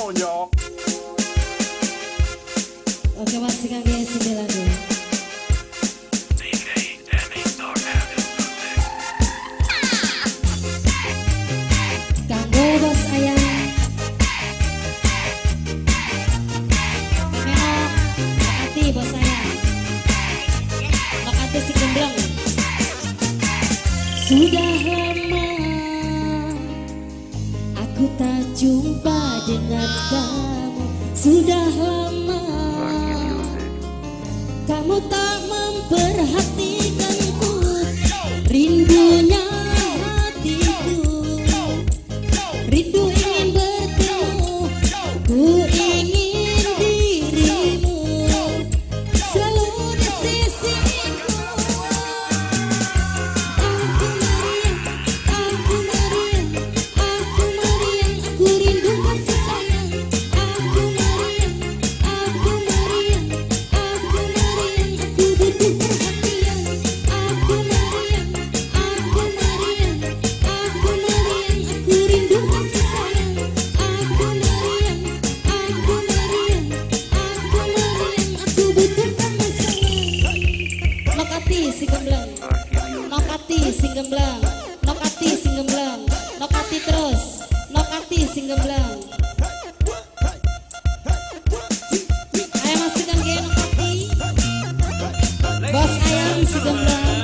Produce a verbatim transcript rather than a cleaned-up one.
on, Oke, masih kami sembilan dulu. Kanggo bos ayam. Menok, makasih bos ayam. Makasih si gemblong. Sudah lama aku tak jumpa dengan kamu. Sudah lama kamu tak memperhatikanku. Rindunya hatiku, rindu ingin bertemu. Ku ingin dirimu selalu di sisiku. Aku meriang, aku meriang, aku meriang, aku rindu kasih sayang. Aku meriang, aku meriang, aku meriang, aku butuh perhatian. Aku meriang, aku meriang, aku meriang, aku rindu kasih sayang. Aku meriang, aku meriang, aku meriang, aku butuh kamu sayang. Nokati si gembleng, nokati si gembleng, nokati si gembleng, nokati terus, nokati si gembleng. Ayo masukkan ke nokati, bos ayam si gembleng.